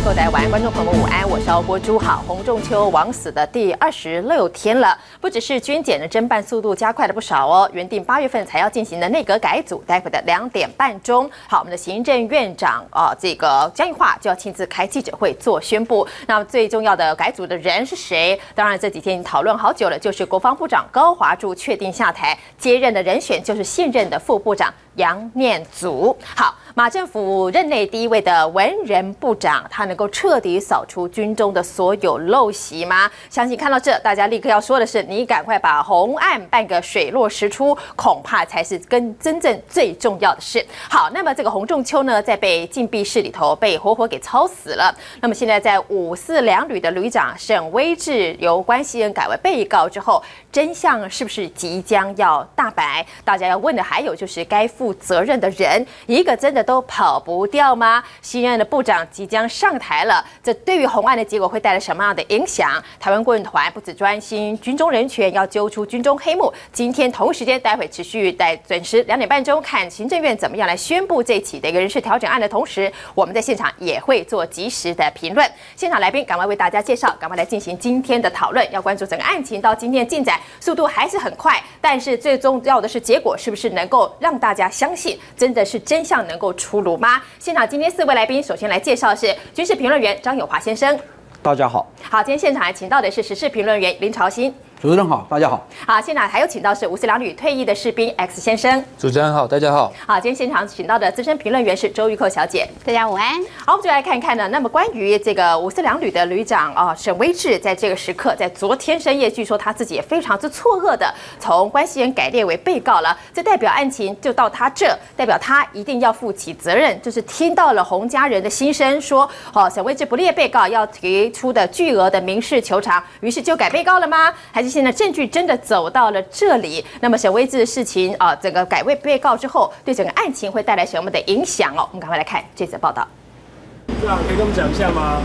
各位晚安，观众朋友们午安，我是姚国珠。好，洪仲丘枉死的第26天了，不只是军检的侦办速度加快了不少哦。原定8月份才要进行的内阁改组，待会的2点半钟，好，我们的行政院长这个江宜桦就要亲自开记者会做宣布。那么最重要的改组的人是谁？当然这几天已经讨论好久了，就是国防部长高华柱确定下台，接任的人选就是现任的副部长杨念祖。好，马政府任内第一位的文人部长，他能够彻底扫除军中的所有陋习吗？相信看到这，大家立刻要说的是，你赶快把红案办个水落石出，恐怕才是真正最重要的事。好，那么这个洪仲丘呢，在被禁闭室里头被活活给操死了。那么现在在542旅的旅长沈威志由关系人改为被告之后，真相是不是即将要大白？大家要问的还有就是该负责任的人，一个真的都跑不掉吗？新任的部长即将上台了，这对于红案的结果会带来什么样的影响？台湾顾问团不只专心军中人权，要揪出军中黑幕。今天同时间，待会持续在准时2点半钟看行政院怎么样来宣布这起的一个人事调整案的同时，我们在现场也会做及时的评论。现场来宾赶快为大家介绍，赶快来进行今天的讨论。要关注整个案情到今天的进展速度还是很快，但是最重要的是结果是不是能够让大家相信，真的是真相能够出炉吗？现场今天4位来宾，首先来介绍的是军事评论员张友华先生。 大家好。 好，今天现场还请到的是时事评论员林朝兴。 主持人好，大家好。 好，现场还有请到是542旅退役的士兵 X 先生。 主持人好，大家好。 好，今天现场请到的资深评论员是周玉蔻小姐。 大家午安。 好，我们就来看一看呢。那么关于这个542旅的旅长沈威志，在这个时刻，在昨天深夜，据说他自己也非常之错愕的从关系人改列为被告了。这代表案情就到他这，代表他一定要负起责任。就是听到了洪家人的心声，说沈威志不列被告，要提出的巨额的民事求偿，于是就改被告了吗？还是现在证据真的走到了这里？那么沈威志的事情整个改为被告之后，对整个案情会带来什么的影响哦？我们赶快来看这则报道。 队长可以跟我们讲一下吗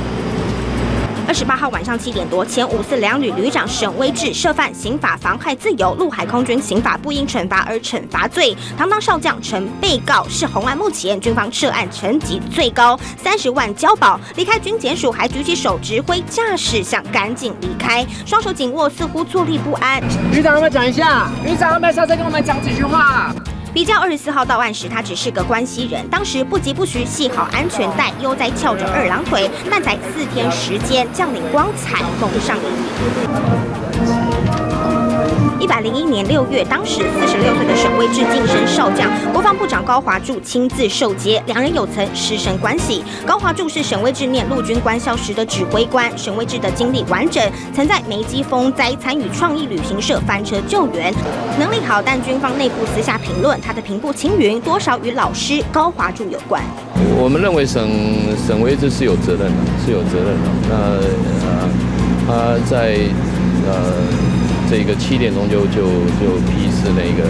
？28号晚上7点多，前542旅旅长沈威志涉犯刑法妨害自由、陆海空军刑法不应惩罚而惩罚罪，堂堂少将成被告，是红案目前军方涉案层级最高，30万交保，离开军检署还举起手指挥驾驶想赶紧离开，双手紧握，似乎坐立不安。 旅长要不要讲一下？旅长要不要下车跟我们讲几句话？ 比较24号到案时，他只是个关系人，当时不疾不徐系好安全带，悠哉翘着2郎腿，但才4天时间，将领光彩蒙上瘾。101年6月，当时46岁的沈威志晋升少将，国防部长高华柱亲自受接，两人有曾师生关系。高华柱是沈威志念陆军官校时的指挥官，沈威志的经历完整，曾在梅基风灾参与创意旅行社翻车救援，能力好，但军方内部私下评论他的平步青云多少与老师高华柱有关。 我们认为沈威志是有责任的，那他在这个7点钟就批示那个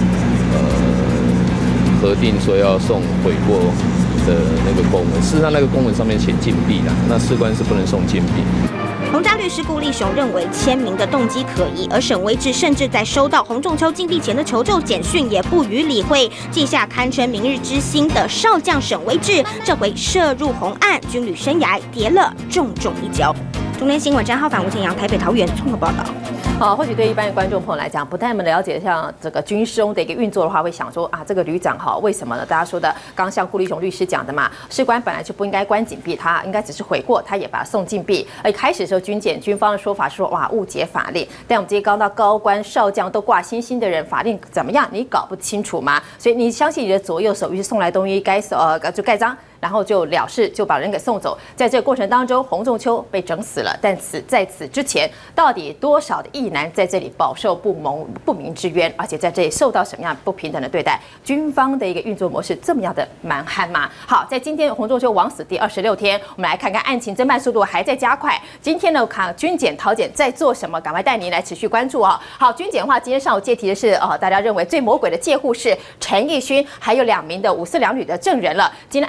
核定说要送悔过的那个公文，事实上那个公文上面写禁闭啦，那士官是不能送禁闭。 洪家律师顾立雄认为签名的动机可疑，而沈威志甚至在收到洪仲丘禁闭前的求救简讯也不予理会，记下堪称明日之星的少将沈威志，这回涉入红案，军旅生涯跌了重重一跤。中天新闻张浩凡、吴建阳台北桃园综合报道。 或许对一般的观众朋友来讲，不太了解像这个军中的一个运作的话，会想说这个旅长为什么呢？大家说的，刚像顾立雄律师讲的嘛，士官本来就不应该关禁闭，他应该只是悔过，他也把他送禁闭。而开始的时候，军方的说法是说误解法令，但我们这些刚到高官少将都挂星星的人，法令怎么样，你搞不清楚吗？所以你相信你的左右手，于是送来东西就盖章。然后就了事，就把人给送走。在这个过程当中，洪仲丘被整死了。但在此之前，到底多少的役男在这里饱受不明之冤，而且在这里受到什么样不平等的对待？军方的一个运作模式这么样的蛮悍吗？好，在今天洪仲丘枉死第26天，我们来看看案情侦办速度还在加快。今天呢，看军检、桃检在做什么，赶快带您来持续关注啊。好，军检的话，今天上午借题的是大家认为最魔鬼的戒护士陈义勋，还有2名的542旅的证人了。今天案情会有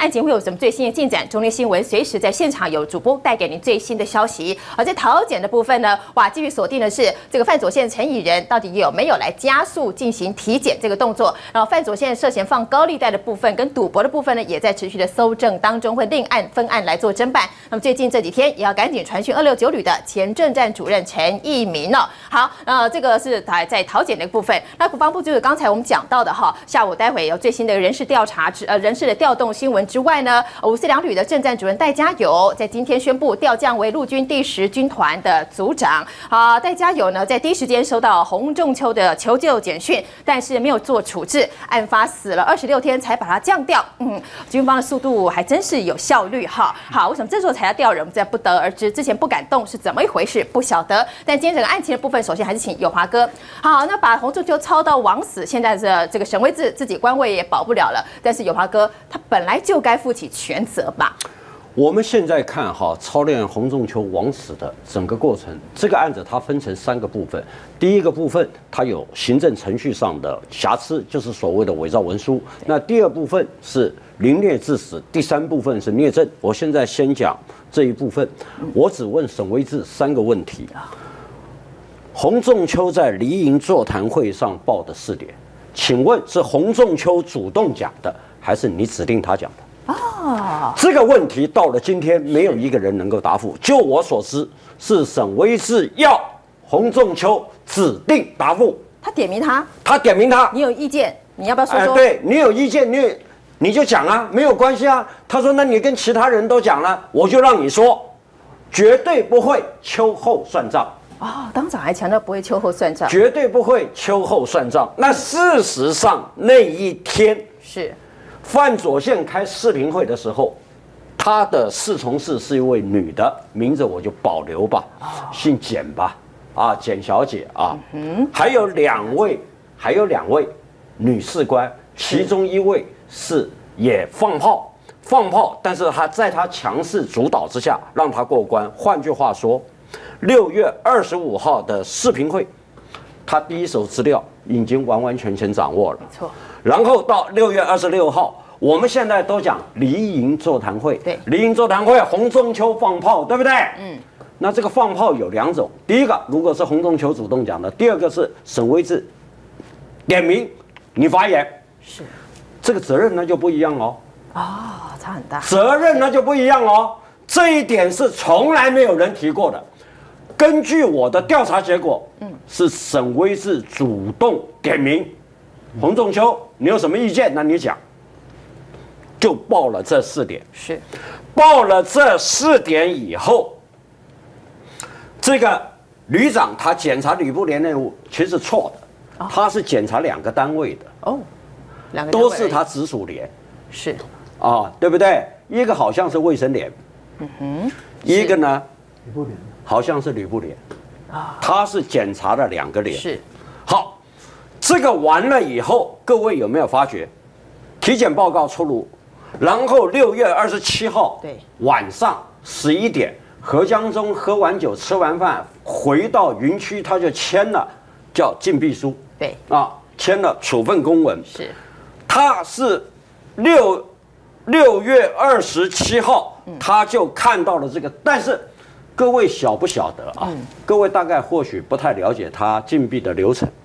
什么最新的进展，中天新闻随时在现场有主播带给您最新的消息。而在桃检的部分呢，哇，继续锁定的是这个范左宪陈以仁到底有没有来加速进行体检这个动作。然后范左宪涉嫌放高利贷的部分跟赌博的部分呢，也在持续的搜证当中，会另案分案来做侦办。那么最近这几天也要赶紧传讯269旅的前政战主任陈义民哦。好，这个是在桃检的部分。那国防部就是刚才我们讲到的哈，下午待会有最新的人事调查人事的调动新闻之外呢，542旅的政战主任戴家友在今天宣布调降为陆军第10军团的组长。戴家友呢在第一时间收到洪仲丘的求救简讯，但是没有做处置，案发死了26天才把他降调。军方的速度还真是有效率哈。好，为什么这时候才要调人，我们在不得而知。之前不敢动是怎么一回事，不晓得。但今天整个案情的部分，首先还是请友华哥。好，那把洪仲丘操到枉死，现在的这个沈威志自己官位也保不了了。但是友华哥他本来就该负起全责吧？ 我们现在看哈，操练洪仲丘枉死的整个过程，这个案子它分成3个部分。第一个部分它有行政程序上的瑕疵，就是所谓的伪造文书。那第2部分是凌虐致死，第3部分是虐政。我现在先讲这一部分，我只问沈威志3个问题。洪仲丘在离营座谈会上报的4点，请问是洪仲丘主动讲的，还是你指定他讲的？这个问题到了今天，没有一个人能够答复。就我所知，是沈威志要洪仲丘指定答复。 他点名他， 他点名他， 你有意见，你要不要说说？ 对你有意见，你就讲啊，没有关系啊。他说，那你跟其他人都讲了，我就让你说，绝对不会秋后算账。 党长还强调不会秋后算账， 绝对不会秋后算账。那事实上那一天是范左宪开视频会的时候，他的侍从室是一位女的，名字我就保留吧，姓简吧，简小姐啊，还有两位女士官，其中一位是也放炮，但是他强势主导之下让他过关。换句话说，6月25号的视频会，他第一手资料已经完全掌握了， 没错。 然后到6月26号，我们现在都讲离营座谈会， 对， 离营座谈会，洪仲丘放炮，对不对？那这个放炮有2种，第一个如果是洪仲丘主动讲的，第2个是沈威志点名你发言， 是这个责任那就不一样哦。 差很大， 责任那就不一样哦。这一点是从来没有人提过的。根据我的调查结果，是沈威志主动点名洪仲丘，你有什么意见？那你讲。就报了这4点， 是报了这4点以后，这个旅长他检查旅部连内务其实是错的，他是检查2个单位的， 2个都是他直属连， 是对不对？一个好像是卫生连，一个呢旅部连好像是旅部连，他是检查了2个连。 是好，这个完了以后，各位有没有发觉，体检报告出炉？然后6月27号晚上11点，何江忠喝完酒吃完饭回到云区，他就签了叫禁闭书， 对签了处分公文。 是， 他是6月27号，他就看到了这个，但是各位晓不晓得各位大概或许不太了解他禁闭的流程，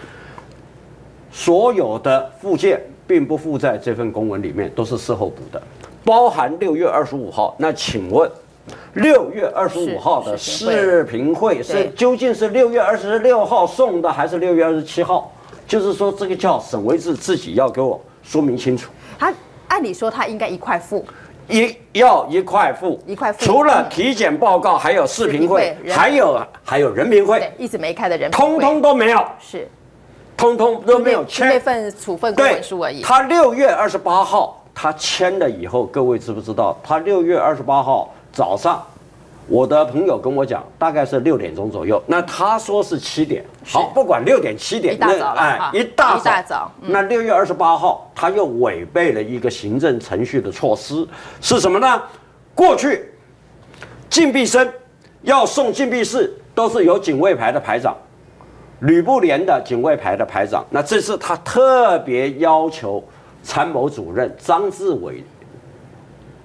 所有的附件并不附在这份公文里面，都是事后补的，包含6月25号。那请问，6月25号的视频会是究竟是6月26号送的，还是6月27号？就是说，这个叫沈威志自己要给我说明清楚。 他按理说他应该一块付， 要一块付，除了体检报告，还有视频会，还有人民会， 一直没开的人民会， 通通都没有。 是。 通通都没有签那份处分公文书而已。 他6月28号他签了以后，各位知不知道？他6月28号早上，我的朋友跟我讲，大概是6点钟左右。那他说是7点，好，不管6点7点， 一大早了， 一大早。那6月28号，他又违背了一个行政程序的措施，是什么呢？过去禁闭生要送禁闭室，都是由警卫排的排长。旅部连的警卫排的排长，那这次他特别要求参谋主任张志伟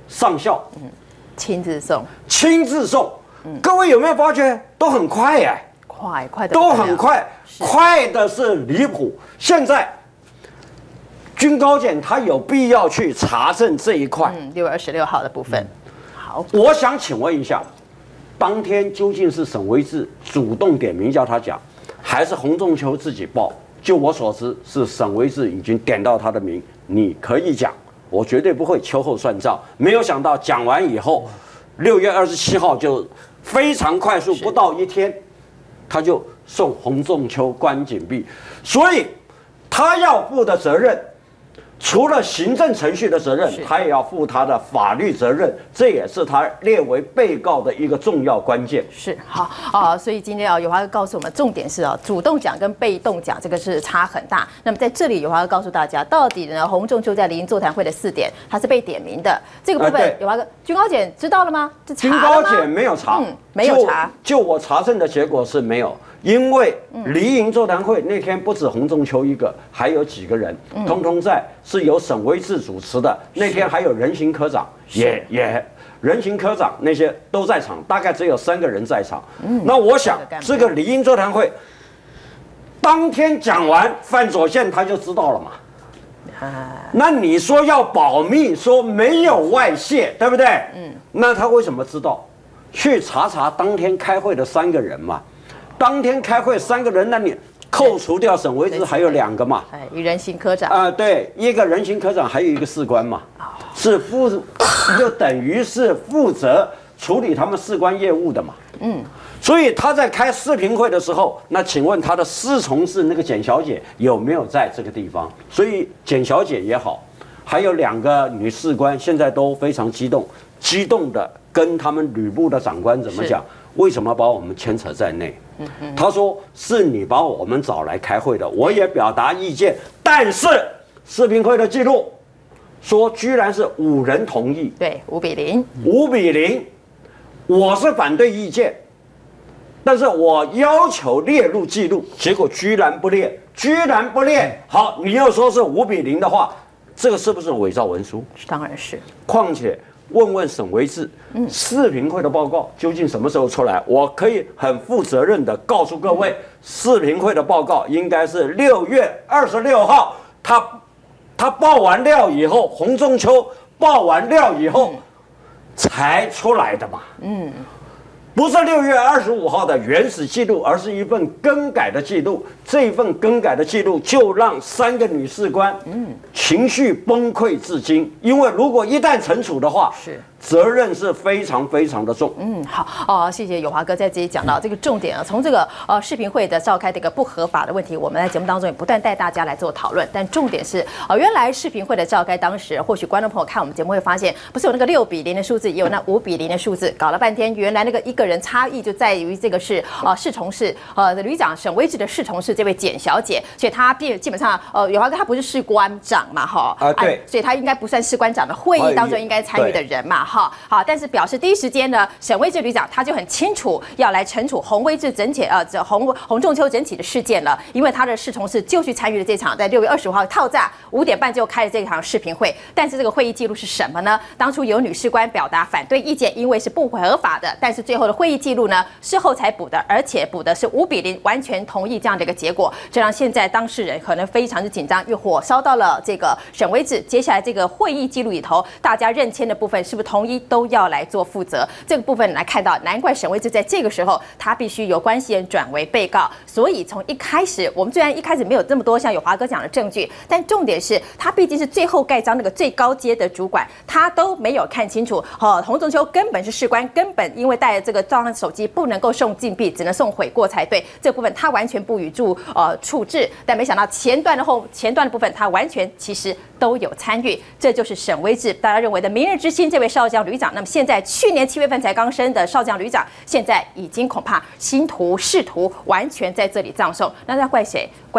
上校， 亲自送， 亲自送。各位有没有发觉都很快耶？ 快的都很快，快的是离谱。现在军高检他有必要去查证这一块。 6月26号的部分。好， 我想请问一下，当天究竟是沈威志主动点名叫他讲，还是洪仲丘自己报？就我所知，是沈威志已经点到他的名，你可以讲，我绝对不会秋后算账。没有想到讲完以后，6月27号就非常快速，不到1天，他就送洪仲丘关禁闭。所以他要负的责任，除了行政程序的责任，他也要负他的法律责任，这也是他列为被告的一个重要关键。 是好啊，所以今天啊，有华哥告诉我们，重点是啊，主动讲跟被动讲这个是差很大。那么在这里，有华哥告诉大家，到底呢，洪仲丘在离营座谈会的4点，他是被点名的。这个部分，有华哥，军高检知道了吗？ 军高检没有查， 没有查。 就我查证的结果是没有。因为离营座谈会那天不止洪仲丘一个，还有几个人，通通在，是由沈威志主持的。那天还有人行科长，人行科长那些都在场，大概只有3个人在场。那我想这个离营座谈会当天讲完，范左宪他就知道了嘛。那你说要保密，说没有外泄，对不对？那他为什么知道？去查当天开会的3个人嘛。当天开会3个人，那你扣除掉沈威志还有2个嘛？ 人行科长对，一个人行科长，还有一个士官嘛，就等于是负责处理他们士官业务的嘛。所以他在开视频会的时候，那请问他的侍从室那个简小姐有没有在这个地方？所以简小姐也好，还有2个女士官，现在都非常激动的跟他们旅部的长官怎么讲？为什么把我们牵扯在内？他说是你把我们找来开会的，我也表达意见，但是视频会的记录说居然是5人同意， 对，5比0 ，5比0，我是反对意见，但是我要求列入记录，结果居然不列。好，你又说是5比0的话，这个是不是伪造文书？ 当然是。 况且问沈威志，视频会的报告究竟什么时候出来？我可以很负责任的告诉各位，视频会的报告应该是6月26号，他爆完料以后，洪仲丘爆完料以后才出来的嘛。不是6月25号的原始记录，而是一份更改的记录。这一份更改的记录就让3个女士官情绪崩溃至今。因为如果一旦惩处的话，责任是非常非常的重。 好谢谢友华哥在这里讲到这个重点啊。从这个视频会的召开这个不合法的问题，我们在节目当中也不断带大家来做讨论。但重点是原来视频会的召开当时，或许观众朋友看我们节目会发现，不是有那个6比0的数字，也有那5比0的数字，搞了半天，原来那个一个人差异就在于这个是侍从室旅长沈威志的侍从室这位简小姐，所以她基本上友华哥他不是士官长嘛对，所以他应该不算士官长的会议当中应该参与的人嘛好，但是表示第一时间呢，沈威志旅长他就很清楚要来惩处洪威志整体洪仲丘整体的事件了，因为他的侍从室就去参与了这场在6月25号套炸5点半就开了这场视频会。但是这个会议记录是什么呢？当初有女士官表达反对意见，因为是不合法的，但是最后的会议记录呢事后才补的，而且补的是5比0，完全同意这样的一个结果，这让现在当事人可能非常的紧张，因为火烧到了这个沈威志。接下来这个会议记录里头，大家认签的部分是不是同一都要来做负责？这个部分来看到，难怪沈威志在这个时候他必须由关系人转为被告。所以从一开始，我们虽然一开始没有这么多像有华哥讲的证据，但重点是他毕竟是最后盖章那个最高阶的主管，他都没有看清楚。洪仲丘根本是士官，根本因为带了这个照相手机不能够送禁闭，只能送悔过才对。这部分他完全不予处置，但没想到前段的部分他完全其实都有参与。这就是沈威志大家认为的明日之星这位少将旅长。那么现在去年7月份才刚升的少将旅长，现在已经恐怕师徒完全在这里葬送。那要怪谁？怪他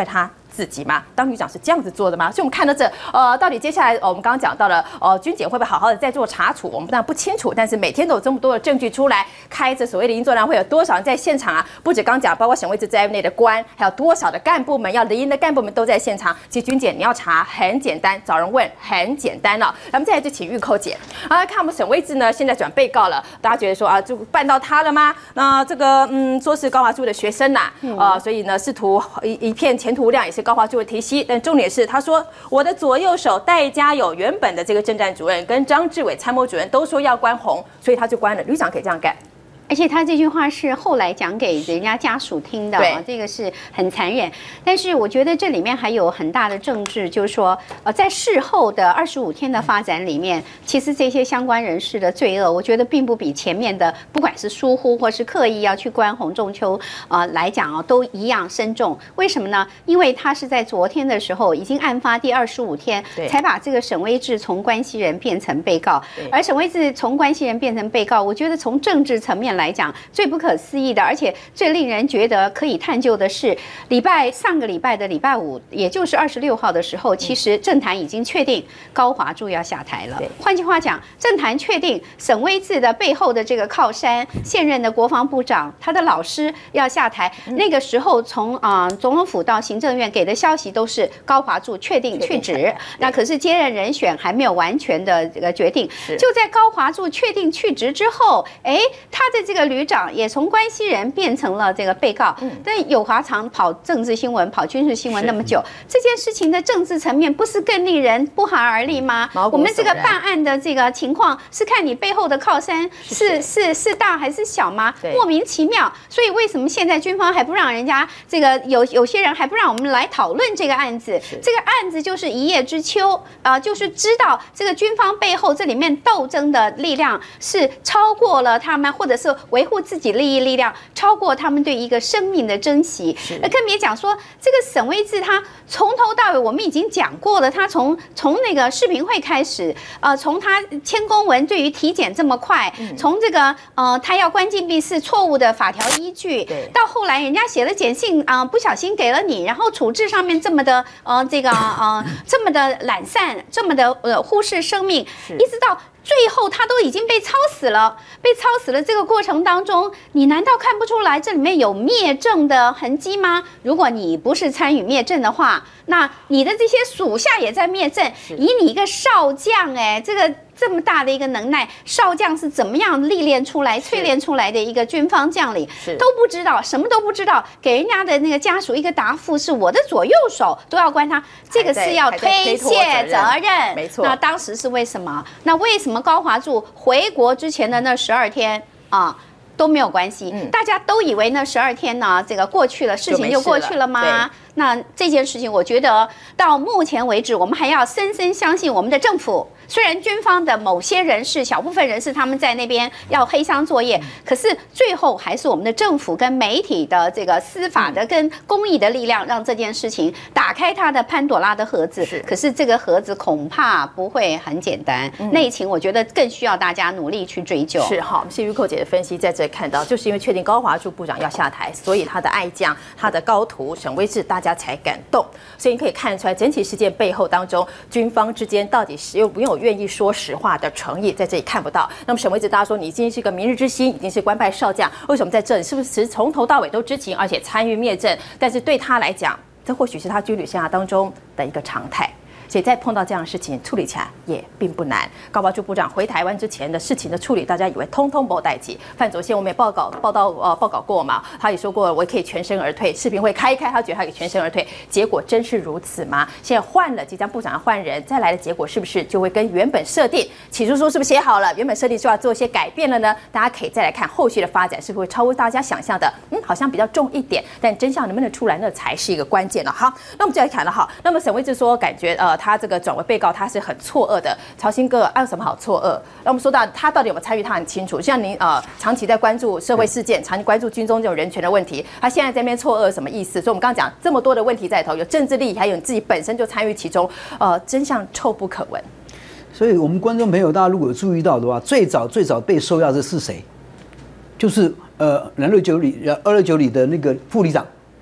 自己吗？当局长是这样子做的吗？所以我们看到到底接下来我们刚刚讲到了，军检会不会好好的再做查处？我们当然不清楚，但是每天都有这么多的证据出来，开着所谓的营作量会有多少人在现场啊？不止刚讲，包括省卫治在内的官，还有多少的干部们要离营的干部们都在现场。其实军检你要查很简单，找人问很简单哦。咱们再来就请玉蔻姐啊，看我们省卫治呢现在转被告了，大家觉得说啊，就办到他了吗？那这个说是高华柱的学生呐，所以呢试图一片前途无量，也是高华柱的提携。但重点是他说我的左右手戴家友原本的这个政战主任跟张志伟参谋主任都说要关红，所以他就关了。旅长可以这样干。 而且他这句话是后来讲给人家家属听的，这个是很残忍。但是我觉得这里面还有很大的政治，就是说，在事后的25天的发展里面，其实这些相关人士的罪恶，我觉得并不比前面的不管是疏忽或是刻意要去关洪仲丘来讲都一样深重。为什么呢？因为他是在昨天的时候已经案发第25天，才把这个沈威志从关系人变成被告，而沈威志从关系人变成被告，我觉得从政治层面来讲最不可思议的，而且最令人觉得可以探究的是，上个礼拜的礼拜五，也就是26号的时候，其实政坛已经确定高华柱要下台了。换句话讲，政坛确定沈威志的背后的这个靠山，现任的国防部长，他的老师要下台。那个时候从总统府到行政院给的消息都是高华柱确定去职，那可是接任人选还没有完全的这个决定。就在高华柱确定去职之后，他的这个旅长也从关系人变成了这个被告。但友华常跑政治新闻、跑军事新闻那么久，这件事情的政治层面不是更令人不寒而栗吗？我们这个办案的这个情况是看你背后的靠山是大还是小吗？莫名其妙。所以为什么现在军方还不让人家这个有些人还不让我们来讨论这个案子？这个案子就是一叶知秋就是知道这个军方背后这里面斗争的力量是超过了他们，或者是维护自己利益力量超过他们对一个生命的珍惜。那更别讲说这个沈威志他从头到尾我们已经讲过了，他从那个视频会开始，从他签公文对于体检这么快，从这个他要关禁闭室错误的法条依据，到后来人家写了简讯不小心给了你，然后处置上面这么的这么的懒散，这么的忽视生命，一直到最后他都已经被操死了，这个过程当中，你难道看不出来这里面有灭证的痕迹吗？如果你不是参与灭证的话，那你的这些属下也在灭证，以你一个少将，这么大的一个能耐，少将是怎么样历练出来、淬炼出来的一个军方将领，都不知道，什么都不知道，给人家的那个家属一个答复是我的左右手都要关他，这个是要推卸责任。没错。那当时是为什么？那为什么高华柱回国之前的那12天都没有关系？大家都以为那12天呢，这个过去了，事情就过去了吗？那这件事情，我觉得到目前为止，我们还要深深相信我们的政府。虽然军方的某些人士、小部分人士他们在那边要黑箱作业，可是最后还是我们的政府跟媒体的这个司法的跟公益的力量，让这件事情打开它的潘朵拉的盒子。可是这个盒子恐怕不会很简单，内情我觉得更需要大家努力去追究。是好，谢玉蔻姐的分析，在这里看到，就是因为确定高华柱部长要下台，所以他的爱将、他的高徒沈威志，大家才敢动。所以你可以看得出来，整体事件背后当中，军方之间到底是有没有愿意说实话的诚意，在这里看不到。那么沈威志，大家说你已经是个明日之星，已经是官拜少将，为什么在这里？是不是从头到尾都知情，而且参与灭证？但是对他来讲，这或许是他军旅生涯当中的一个常态。所以在碰到这样的事情，处理起来也并不难。高华柱部长回台湾之前的事情的处理，大家以为通通没代际。范佐宪我们也报告过嘛，他也说过我可以全身而退。视频会开一开，他觉得他可以全身而退，结果真是如此吗？现在换了，即将部长要换人，再来的结果是不是就会跟原本设定起诉书是不是写好了？原本设定就要做一些改变了呢？大家可以再来看后续的发展，是不是会超乎大家想象的？好像比较重一点，但真相能不能出来，那才是一个关键了。好，那我们就来看了哈。那么沈威志说，感觉他这个转为被告，他是很错愕的。曹新哥，有什么好错愕？那我们说到他到底有没有参与，他很清楚。像您长期在关注社会事件，长期关注军中这种人权的问题，他现在在那边错愕什么意思？所以我们刚刚讲这么多的问题在里头，有政治利益，还有你自己本身就参与其中，真相臭不可闻。 所以我们观众朋友，大家如果有注意到的话，最早被收押的是谁？就是269里的那个副里长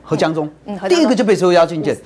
何江忠，第一个就被收押进监。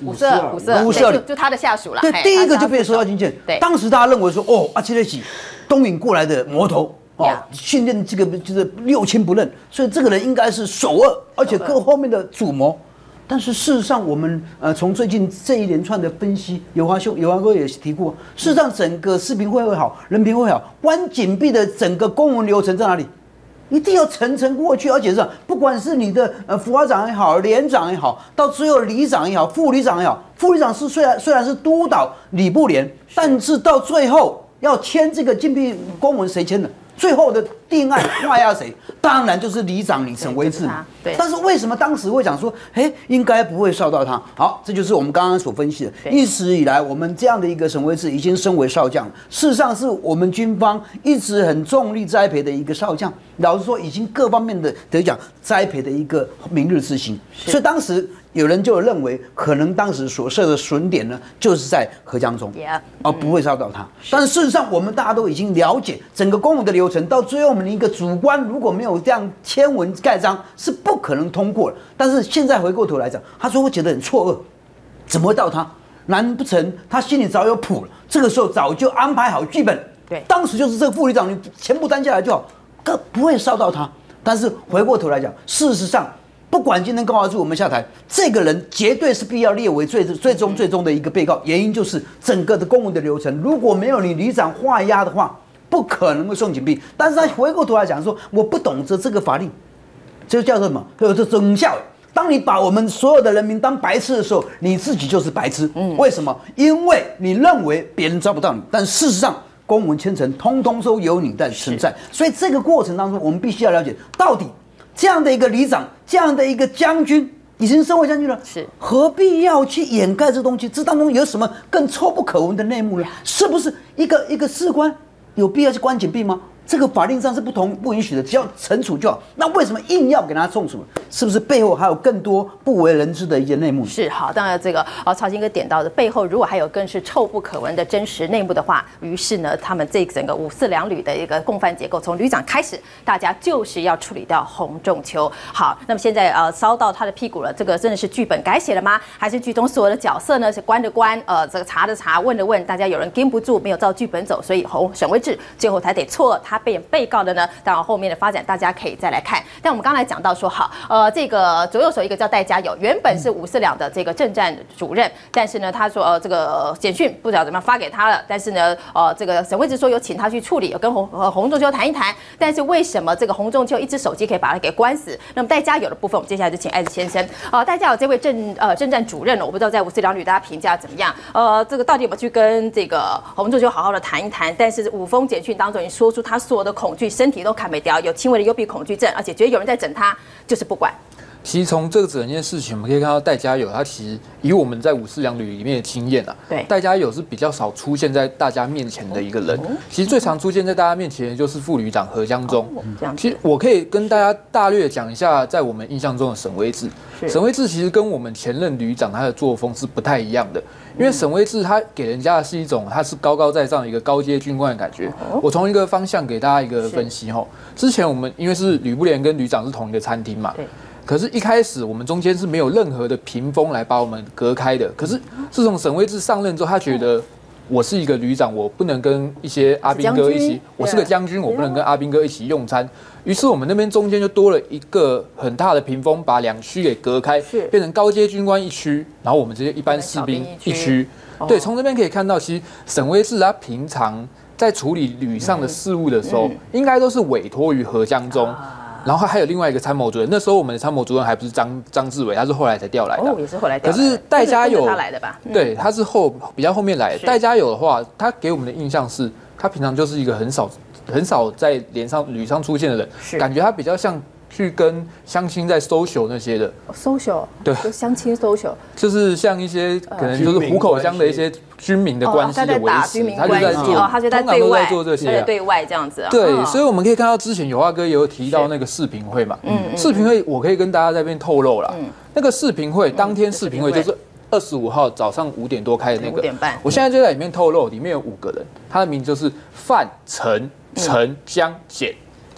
52就他的下属了。 对，第一个就被收押进监。 对， 当时大家认为说，这个是东引过来的魔头。训练这个就是六亲不认，所以这个人应该是首恶，而且各后面的主谋。但是事实上，我们从最近这一连串的分析，友华哥也提过，事实上整个视频会好，人评会好，关紧闭的整个公文流程在哪里？一定要层层过去，而且是不管是你的副校长也好，连长也好，到最后里长也好，副里长也好，副里长是虽然是督导礼部连，但是到最后要签这个禁闭公文，谁签的？最后的定案画押谁？当然就是里长李沈威志嘛。对。但是为什么当时会讲说，应该不会烧到他？好，这就是我们刚刚所分析的。一直以来，我们这样的一个沈威志已经升为少将，事实上是我们军方一直很重力栽培的一个少将。老实说，已经各方面的得讲栽培的一个明日之星。所以当时有人就认为，可能当时所设的损点呢，就是在何江忠，而不会烧到他。但是事实上，我们大家都已经了解整个公文的流程，到最后我们的一个主观如果没有这样签文盖章，是不可能通过的。但是现在回过头来讲，他说会觉得很错愕，怎么会到他？难不成他心里早有谱了？这个时候早就安排好剧本。对，当时就是这个副里长，你全部担下来就好，不会烧到他。但是回过头来讲，事实上，不管今天高华柱我们下台，这个人绝对是必要列为最终的一个被告。原因就是整个的公文的流程，如果没有你里长画押的话，不可能会送紧闭。但是他回过头来讲说，我不懂得这个法令，这叫做什么？叫做忠孝。当你把我们所有的人民当白痴的时候，你自己就是白痴。为什么？因为你认为别人抓不到你，但事实上公文签呈通通都有你在存在。所以这个过程当中，我们必须要了解到底这样的一个里长，这样的一个将军，已经升为将军了，是何必要去掩盖这东西？这当中有什么更臭不可闻的内幕呢？是不是一个士官有必要去关紧闭吗？这个法令上是不允许的，只要惩处就好。那为什么硬要给他送处？是不是背后还有更多不为人知的一些内幕？ 是好，当然这个曹金哥点到的背后，如果还有更是臭不可闻的真实内幕的话，于是呢，他们这整个5、4两旅的一个共犯结构，从旅长开始，大家就是要处理掉洪仲丘。好，那么现在烧到他的屁股了，这个真的是剧本改写了吗？还是剧中所有的角色呢是关的关，这个查的查，问的问，大家有人跟不住，没有照剧本走，所以沈威志最后才得错他被告的呢，当然后面的发展大家可以再来看。但我们刚才讲到说，好，这个左右手一个叫戴家友，原本是5、4两的这个政战主任，但是呢，他说这个简讯不知道怎么样发给他了，但是呢，这个沈威志说有请他去处理，有跟洪仲丘谈一谈，但是为什么这个洪仲丘一只手机可以把他给关死？那么戴家友的部分，我们接下来就请艾子先生。戴家友这位政战主任，我不知道在5、4两旅大家评价怎么样？这个到底有没有去跟这个洪仲丘好好的谈一谈？但是5封简讯当中，已经说出他所有的恐惧，身体都看没掉，有轻微的幽闭恐惧症，而且觉得有人在整他，就是不管。 其实从这整件事情，我们可以看到戴家友他其实以我们在5、4两旅里面的经验啊，对，戴家友是比较少出现在大家面前的一个人。其实最常出现在大家面前的就是副旅长何江忠。其实我可以跟大家大略讲一下，在我们印象中的沈威志。沈威志其实跟我们前任旅长他的作风是不太一样的，因为沈威志他给人家的是一种他是高高在上的一个高阶军官的感觉。我从一个方向给大家一个分析哈，之前我们因为是旅部连跟旅长是同一个餐厅嘛。可是，一开始我们中间是没有任何的屏风来把我们隔开的。可是，自从沈威志上任之后，他觉得我是一个旅长，我不能跟一些阿兵哥一起，我是个将军，我不能跟阿兵哥一起用餐。于是，我们那边中间就多了一个很大的屏风，把2区给隔开，变成高阶军官1区，然后我们这些一般士兵1区。对，从这边可以看到，其实沈威志他平常在处理旅上的事务的时候，应该都是委托于何江忠。然后还有另外一个参谋主任，那时候我们的参谋主任还不是张志伟，他是后来才调来的。 也是后来调来的。 可是戴家友他来的吧？ 对，他是比较后面来的。戴家友的话，他给我们的印象是，他平常就是一个很少在旅上出现的人，感觉他比较像去跟乡亲在 social 那些的。social 对，就乡亲 social， 就是像一些可能就是虎口乡的一些军民的关系的维持，他就在做， 他就在对外做这些，他在对外这样子。 对，所以我们可以看到之前友华哥也有提到那个视频会嘛，视频会我可以跟大家在这边透露了，那个视频会当天视频会就是25号早上5点多开的那个，我现在就在里面透露，里面有5个人，他的名字就是范、陈、江、简。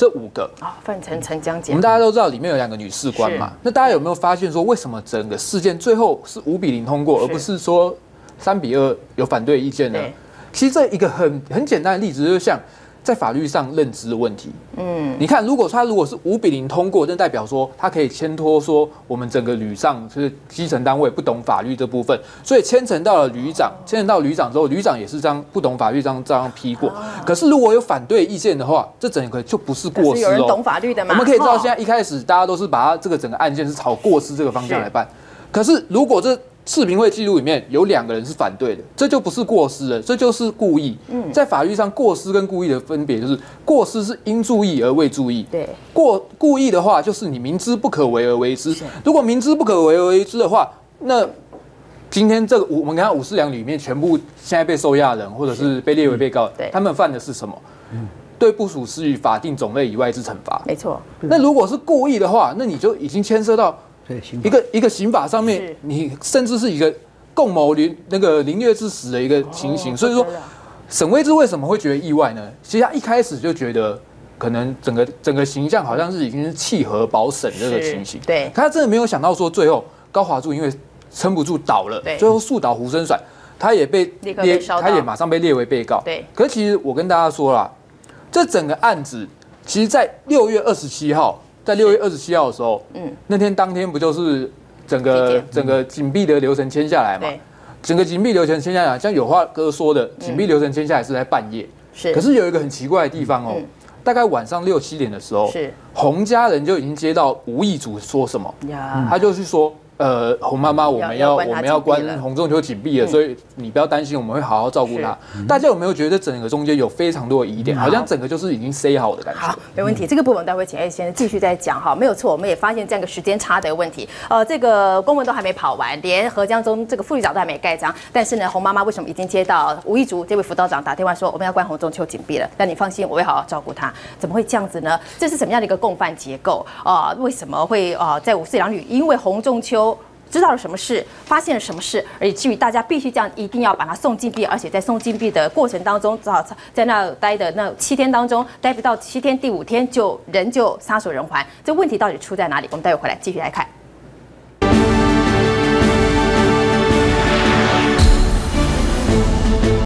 这5个分成陈江检。 我们大家都知道里面有2个女士官嘛，那大家有没有发现说，为什么整个事件最后是5-0通过，而不是说3-2有反对意见呢？其实这一个很简单的例子，就是像在法律上认知的问题。你看，如果是5-0通过，那代表说他可以牵拖说我们整个旅上就是基层单位不懂法律这部分，所以牵扯到了旅长，牵扯到旅长之后，旅长也是这样不懂法律这样批过。可是如果有反对意见的话，这整个就不是过失有人懂法律的嘛？ 我们可以知道，现在一开始大家都是把它这个整个案件是朝过失这个方向来办。可是如果这视评会记录里面有2个人是反对的，这就不是过失了，这就是故意。在法律上，过失跟故意的分别就是，过失是应注意而未注意。 对， 故意的话，就是你明知不可为而为之。如果明知不可为而为之的话，那今天这个我们看5四两里面全部现在被收押的人，或者是被列为被告，他们犯的是什么？对不属施于法定种类以外之惩罚。 没错。 那如果是故意的话，那你就已经牵涉到一个刑法上面，你甚至是一个共谋凌虐致死的一个情形。所以说，沈威之为什么会觉得意外呢？其实他一开始就觉得，可能整个形象好像是已经是契合保审这个情形。 对， 他真的没有想到说，最后高华柱因为撑不住倒了，最后树倒猢狲散，他也马上被列为被告。 对， 可是其实我跟大家说啦，这整个案子，其实在6月27号。在6月27号的时候，那天当天不就是整个紧闭的流程签下来嘛？整个紧闭流程签下来，像有话哥说的，紧闭流程签下来是在半夜。可是有一个很奇怪的地方哦，大概晚上6、7点的时候，洪家人就已经接到吴义祖说什么，他就是说。洪妈妈，我们要关洪仲丘紧闭了，所以你不要担心，我们会好好照顾他。大家有没有觉得整个中间有非常多的疑点，好像整个就是已经 say 好的感觉？ 好，没问题。这个部分待会请先生继续再讲哈，没有错，我们也发现这样一个时间差的问题。这个公文都还没跑完，连何江中这个副局长都还没盖章，但是呢，洪妈妈为什么已经接到吴义竹这位辅导长打电话说我们要关洪仲丘紧闭了？但你放心，我会好好照顾他。怎么会这样子呢？这是什么样的一个共犯结构为什么会在5四两旅因为洪仲丘知道了什么事，发现了什么事，而以至于大家必须这样，一定要把他送禁闭，而且在送禁闭的过程当中，在那待的那7天当中，待不到7天，第5天人就撒手人寰。这问题到底出在哪里？我们待会回来继续来看。